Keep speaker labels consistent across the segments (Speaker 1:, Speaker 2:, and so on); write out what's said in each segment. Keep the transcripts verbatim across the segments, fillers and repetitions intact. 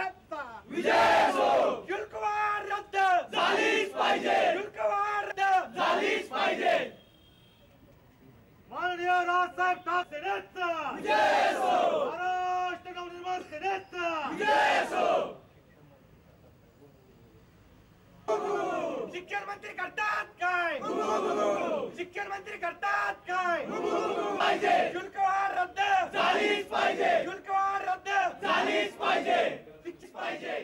Speaker 1: सेनेचा
Speaker 2: विजय असो.
Speaker 1: शुल्कवाढ रद्द
Speaker 2: झालीच पाहिजे.
Speaker 1: शुल्कवाढ रद्द
Speaker 2: झालीच पाहिजे.
Speaker 1: माननीय रावसाहेब ठाकरे सेनेचा
Speaker 2: विजय असो.
Speaker 1: महाराष्ट्र नवनिर्माण सेनेचा
Speaker 2: विजय असो.
Speaker 1: शिक्षण मंत्री करतात काय? शिक्षण मंत्री करतात काय?
Speaker 2: पाहिजे.
Speaker 1: शुल्कवाढ रद्द
Speaker 2: झालीच पाहिजे.
Speaker 1: शुल्कवाढ रद्द
Speaker 2: झालीच पाहिजे. शिक्षित पाहिजे.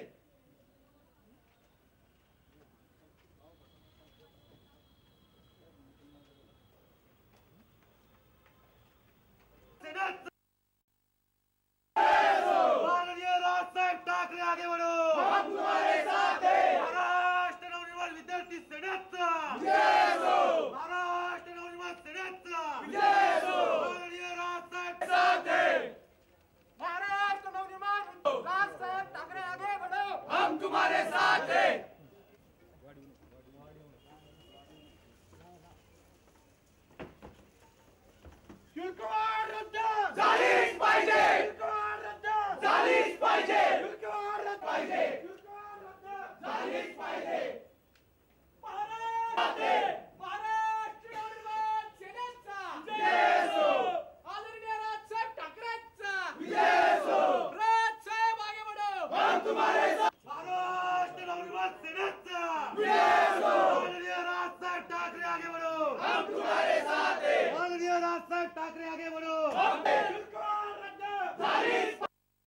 Speaker 1: माननीय रावसाहेब ठाकरे आगे बढ़ो.
Speaker 2: हम तुम्हारे साथ हैं.
Speaker 1: महाराष्ट्र नवनिर्माण विद्यार्थी सेनेचा
Speaker 2: विजय असो.
Speaker 1: महाराष्ट्र नवनिर्माण सेनेचा
Speaker 2: विजय असो.
Speaker 1: माननीय रावसाहेब
Speaker 2: साथ हैं.
Speaker 1: महाराष्ट्र नवनिर्माण रावसाहेब ठाकरे आगे बढ़ो.
Speaker 2: हम तुम्हारे साथ हैं.
Speaker 1: शुल्कवाढ रद्द
Speaker 2: झालीच पाहिजे.
Speaker 1: शुल्कवाढ रद्द
Speaker 2: झालीच पाहिजे.
Speaker 1: शुल्कवाढ रद्द
Speaker 2: पाहिजे.
Speaker 1: शुल्कवाढ रद्द
Speaker 2: झालीच पाहिजे.
Speaker 1: महाराष्ट्र महाराष्ट्र नवनिर्माण सेनेचा
Speaker 2: विजय असो.
Speaker 1: आदरणीय रावसाहेब ठाकरेंचा
Speaker 2: विजय असो.
Speaker 1: रावसाहेब आगे बढ़ो.
Speaker 2: हम तुम्हारे साथ.
Speaker 1: महाराष्ट्र नवनिर्माण सेनेचा
Speaker 2: विजय असो.
Speaker 1: माननीय रावसाहेब ठाकरे आगे बढ़ो.
Speaker 2: हम तुम्हारे साथ हैं.
Speaker 1: माननीय रावसाहेब ठाकरे आगे बढ़ो.
Speaker 2: हम
Speaker 1: शुल्कवाढ रद्द
Speaker 2: झालीच